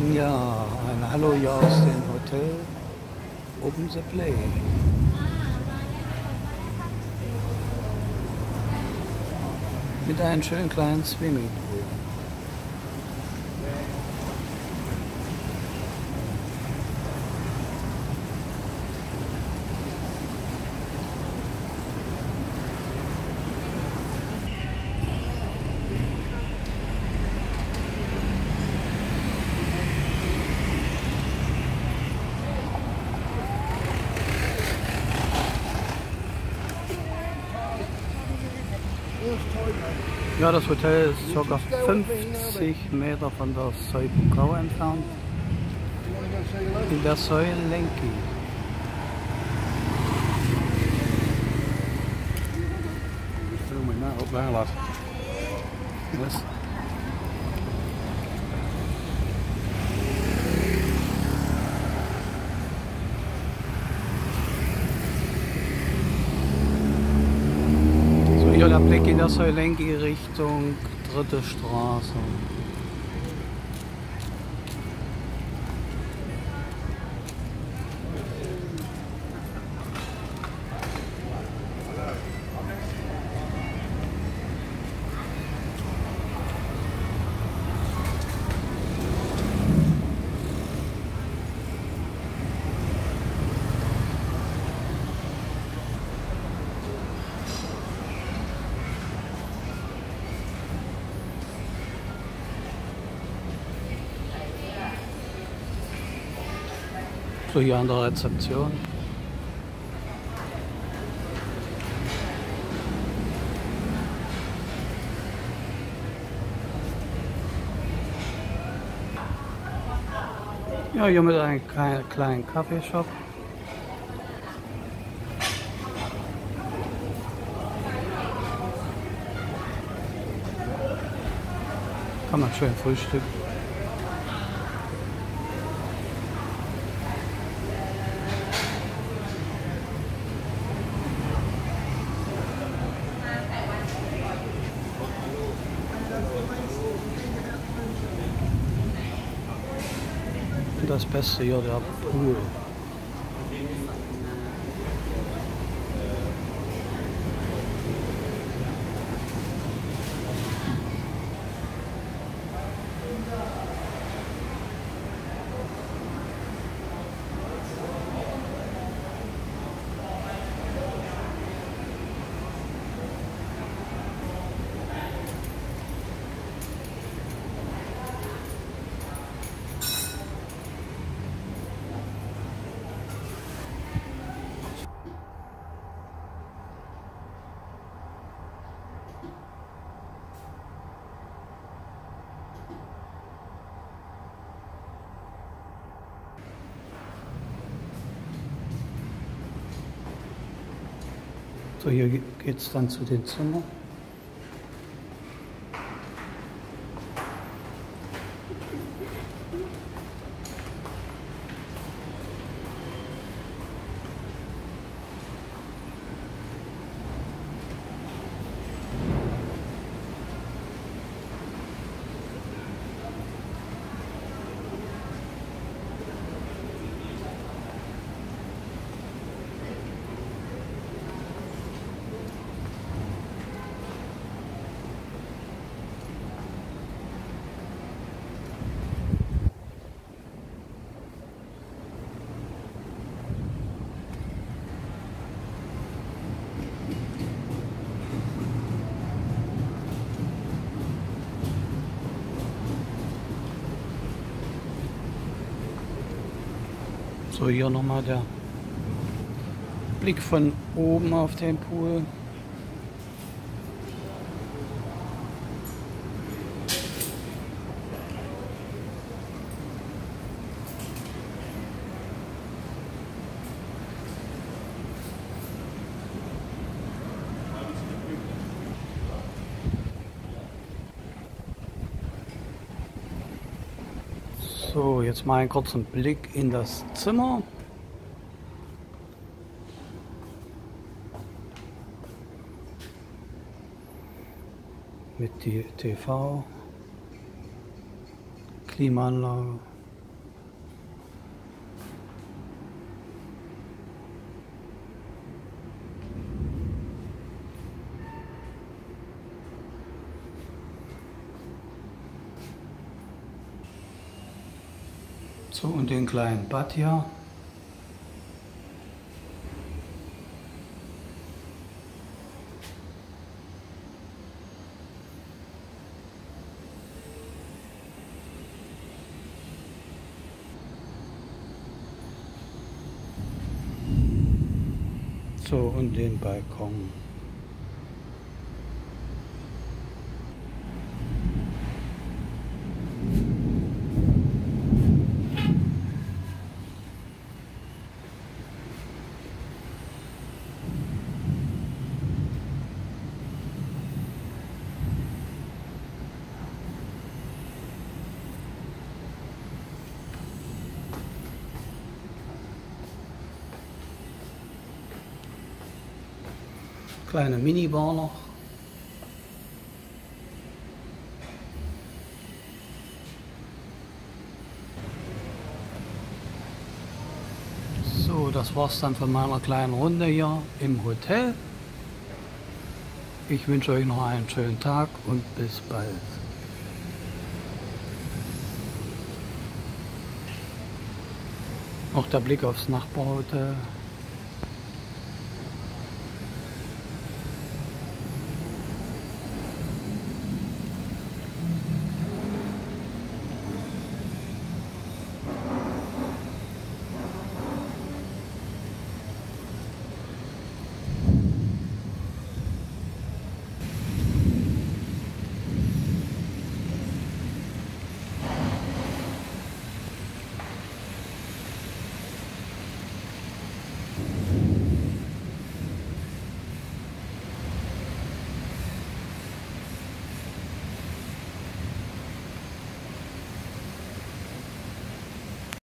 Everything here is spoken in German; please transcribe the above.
Ja, ein Hallo hier aus dem Hotel Open the Play. Mit einem schönen kleinen Swimmingpool. Ja, das Hotel ist ca. 50 Meter von der Soibukau entfernt, in der Soilenki. Was? So, hier der Blick in der Soilenki Richtung Dritte Straße. So, hier an der Rezeption. Ja, hier mit einem kleinen Kaffeeshop. Kann man schön frühstücken. Und das Beste hier, der Pool. So, hier geht es dann zu den Zimmern. So, hier nochmal der Blick von oben auf den Pool. So, jetzt mal einen kurzen Blick in das Zimmer. Mit die TV, Klimaanlage. So, und den kleinen Bad hier. So, und den Balkon. Kleine Minibar noch. So, das war's dann von meiner kleinen Runde hier im Hotel. Ich wünsche euch noch einen schönen Tag und bis bald. Auch der Blick aufs Nachbarhotel.